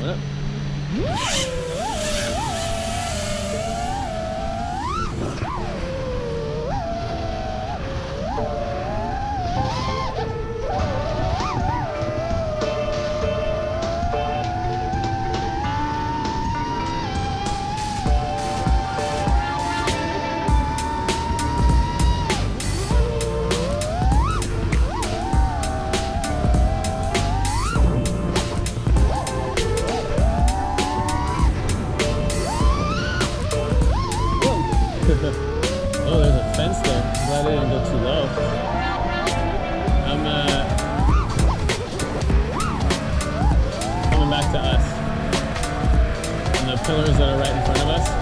coming up. Oh, there's a fence there. I'm glad I didn't go too low. I'm coming back to us. And the pillars that are right in front of us.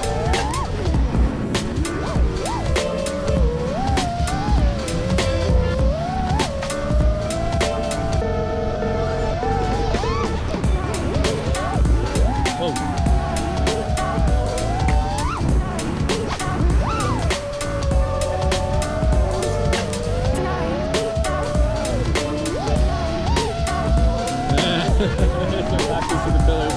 Practice with the pillars.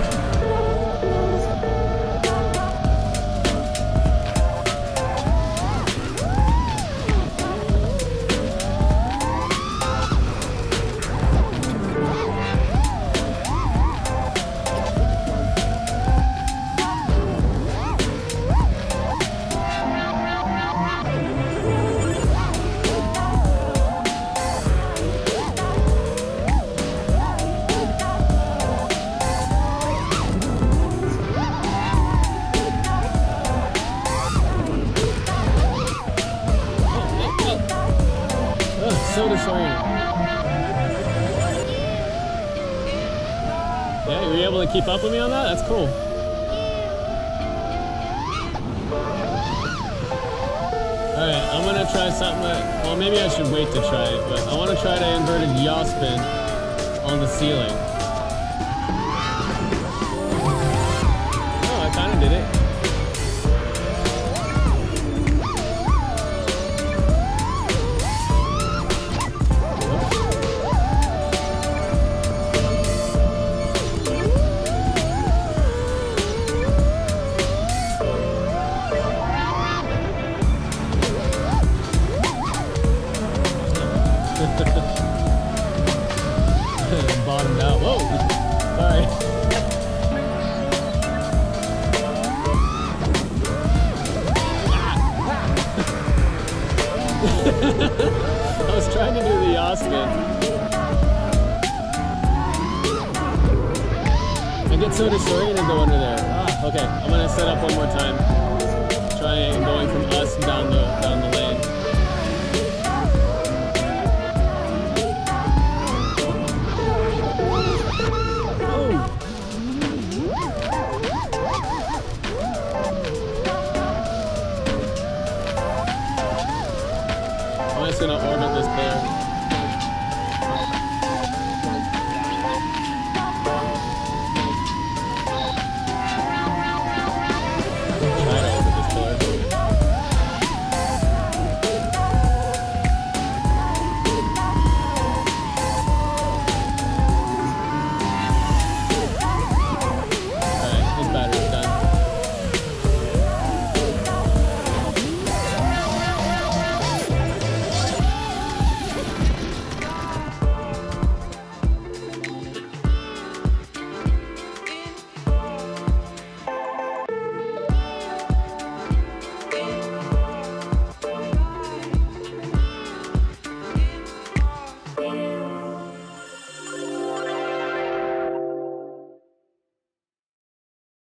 So disoriented. Yeah, you were able to keep up with me on that? That's cool. Alright, I'm gonna try something that, well, maybe I should wait to try it, but I want to try to inverted yaw spin on the ceiling. Oh, I kind of did it. Bottomed out. Whoa! Sorry. I was trying to do the yaw spin. I get so disoriented go under there. Ah, okay, I'm gonna set up one more time. Try going from us down the